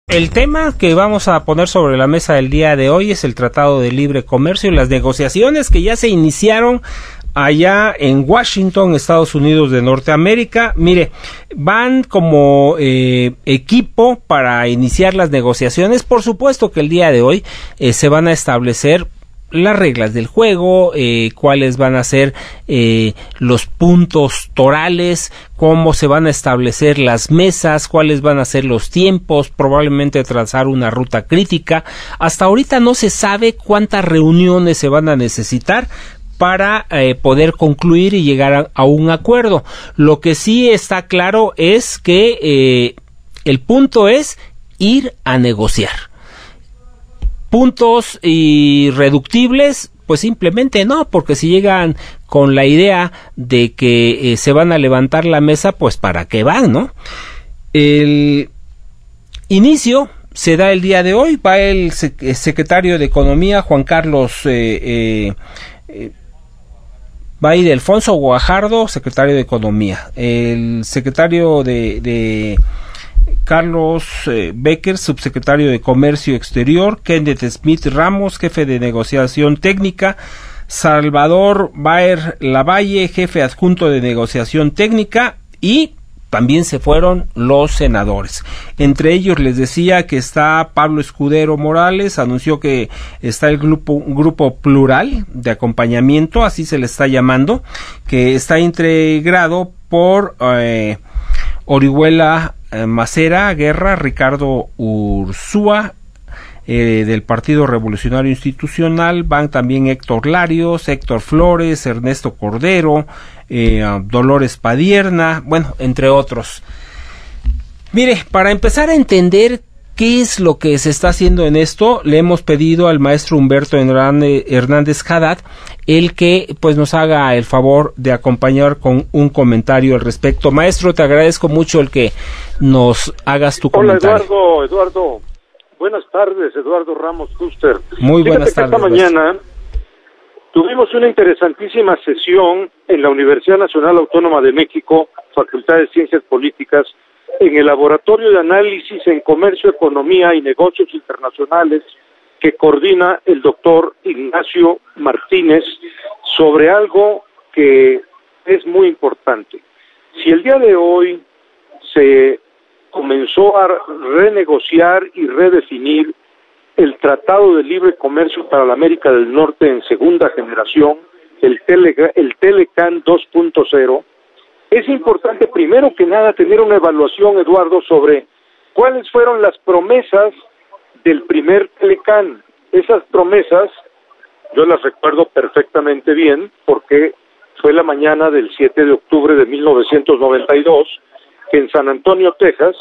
El tema que vamos a poner sobre la mesa el día de hoy es el Tratado de Libre Comercio y las negociaciones que ya se iniciaron allá en Washington, Estados Unidos de Norteamérica. Mire, van como equipo para iniciar las negociaciones. Por supuesto que el día de hoy se van a establecer las reglas del juego, cuáles van a ser los puntos torales, cómo se van a establecer las mesas, cuáles van a ser los tiempos, probablemente trazar una ruta crítica. Hasta ahorita no se sabe cuántas reuniones se van a necesitar para poder concluir y llegar a un acuerdo. Lo que sí está claro es que el punto es ir a negociar. Puntos irreductibles, pues simplemente no, porque si llegan con la idea de que se van a levantar la mesa, pues para qué van, ¿no? El inicio se da el día de hoy, va el secretario de Economía, Juan Carlos va a ir Alfonso Guajardo, secretario de Economía, el secretario de Carlos Becker, subsecretario de Comercio Exterior, Kenneth Smith Ramos, jefe de negociación técnica, Salvador Baer Lavalle, jefe adjunto de negociación técnica, y también se fueron los senadores. Entre ellos les decía que está Pablo Escudero Morales, anunció que está el grupo plural de acompañamiento, así se le está llamando, que está integrado por Orihuela Macera Guerra, Ricardo Ursúa, del Partido Revolucionario Institucional, van también Héctor Larios, Héctor Flores, Ernesto Cordero, Dolores Padierna, bueno, entre otros. Mire, para empezar a entender qué es lo que se está haciendo en esto, le hemos pedido al maestro Humberto Hernández Haddad el que pues nos haga el favor de acompañar con un comentario al respecto. Maestro, te agradezco mucho el que nos hagas tu comentario. Hola Eduardo, buenas tardes, Eduardo Ramos Custer. Muy buenas tardes. Esta mañana tuvimos una interesantísima sesión en la Universidad Nacional Autónoma de México, Facultad de Ciencias Políticas, en el Laboratorio de Análisis en Comercio, Economía y Negocios Internacionales que coordina el doctor Ignacio Martínez, sobre algo que es muy importante. Si el día de hoy se comenzó a renegociar y redefinir el Tratado de Libre Comercio para la América del Norte en segunda generación, el Telecan 2.0, es importante primero que nada tener una evaluación, Eduardo, sobre cuáles fueron las promesas del primer Telecan. Esas promesas yo las recuerdo perfectamente bien porque fue la mañana del 7 de octubre de 1992 que en San Antonio, Texas,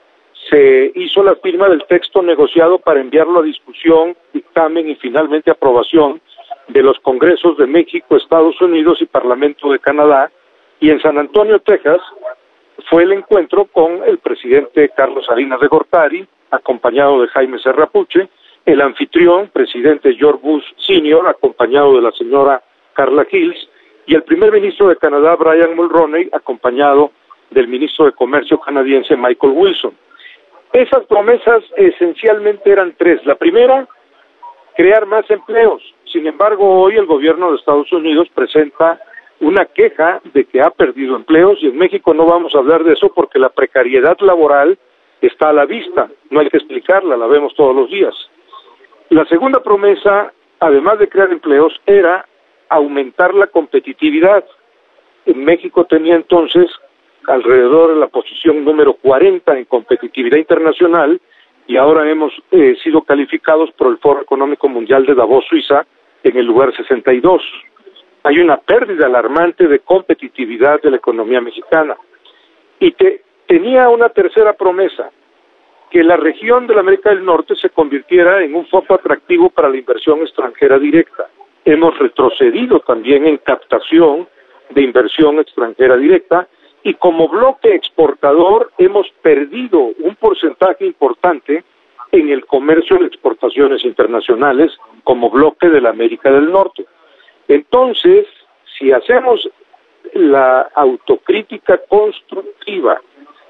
se hizo la firma del texto negociado para enviarlo a discusión, dictamen y finalmente aprobación de los Congresos de México, Estados Unidos y Parlamento de Canadá. Y en San Antonio, Texas, fue el encuentro con el presidente Carlos Salinas de Gortari, acompañado de Jaime Serrapuche, el anfitrión, presidente George Bush Sr., acompañado de la señora Carla Hills, y el primer ministro de Canadá, Brian Mulroney, acompañado del ministro de Comercio canadiense, Michael Wilson. Esas promesas esencialmente eran tres. La primera, crear más empleos. Sin embargo, hoy el gobierno de Estados Unidos presenta una queja de que ha perdido empleos, y en México no vamos a hablar de eso porque la precariedad laboral está a la vista, no hay que explicarla, la vemos todos los días. La segunda promesa, además de crear empleos, era aumentar la competitividad. En México tenía entonces alrededor de la posición número 40 en competitividad internacional, y ahora hemos sido calificados por el Foro Económico Mundial de Davos, Suiza, en el lugar 62. Hay una pérdida alarmante de competitividad de la economía mexicana. Y tenía una tercera promesa, que la región de la América del Norte se convirtiera en un foco atractivo para la inversión extranjera directa. Hemos retrocedido también en captación de inversión extranjera directa, y como bloque exportador hemos perdido un porcentaje importante en el comercio de exportaciones internacionales como bloque de la América del Norte. Entonces, si hacemos la autocrítica constructiva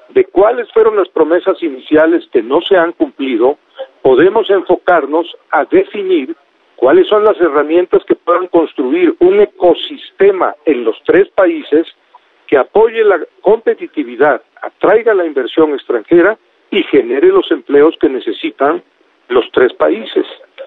de cuáles fueron las promesas iniciales que no se han cumplido, podemos enfocarnos a definir cuáles son las herramientas que puedan construir un ecosistema en los tres países que apoye la competitividad, atraiga la inversión extranjera y genere los empleos que necesitan los tres países.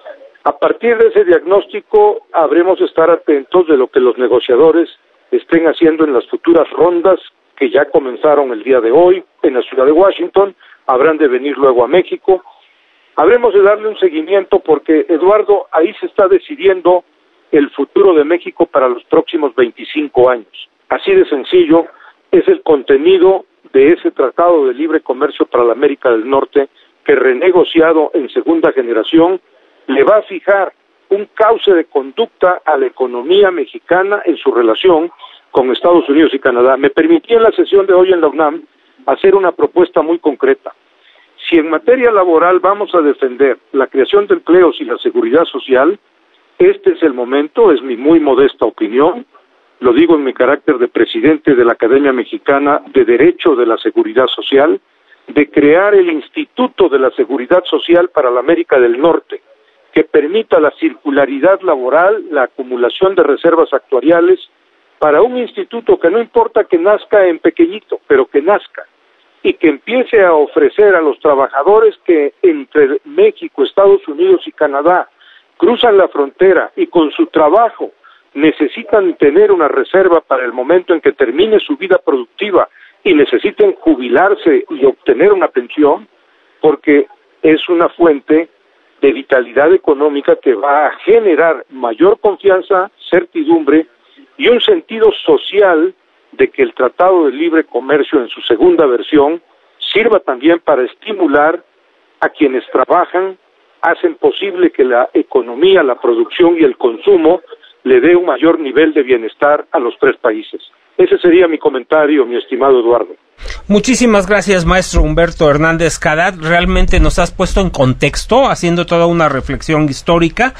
A partir de ese diagnóstico, habremos de estar atentos de lo que los negociadores estén haciendo en las futuras rondas que ya comenzaron el día de hoy en la ciudad de Washington, habrán de venir luego a México. Habremos de darle un seguimiento porque, Eduardo, ahí se está decidiendo el futuro de México para los próximos 25 años. Así de sencillo es el contenido de ese Tratado de Libre Comercio para la América del Norte que, renegociado en segunda generación, le va a fijar un cauce de conducta a la economía mexicana en su relación con Estados Unidos y Canadá. Me permití en la sesión de hoy en la UNAM hacer una propuesta muy concreta. Si en materia laboral vamos a defender la creación de empleos y la seguridad social, este es el momento, es mi muy modesta opinión, lo digo en mi carácter de presidente de la Academia Mexicana de Derecho de la Seguridad Social, de crear el Instituto de la Seguridad Social para la América del Norte, que permita la circularidad laboral, la acumulación de reservas actuariales, para un instituto que no importa que nazca en pequeñito, pero que nazca, y que empiece a ofrecer a los trabajadores que entre México, Estados Unidos y Canadá cruzan la frontera y con su trabajo necesitan tener una reserva para el momento en que termine su vida productiva y necesiten jubilarse y obtener una pensión, porque es una fuente de vitalidad económica que va a generar mayor confianza, certidumbre y un sentido social de que el Tratado de Libre Comercio en su segunda versión sirva también para estimular a quienes trabajan, hacen posible que la economía, la producción y el consumo le dé un mayor nivel de bienestar a los tres países. Ese sería mi comentario, mi estimado Eduardo. Muchísimas gracias, maestro Humberto Hernández Cadat. Realmente nos has puesto en contexto, haciendo toda una reflexión histórica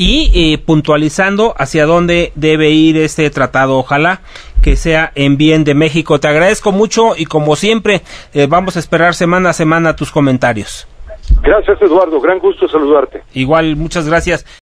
y puntualizando hacia dónde debe ir este tratado. Ojalá que sea en bien de México. Te agradezco mucho y, como siempre, vamos a esperar semana a semana tus comentarios. Gracias, Eduardo. Gran gusto saludarte. Igual, muchas gracias.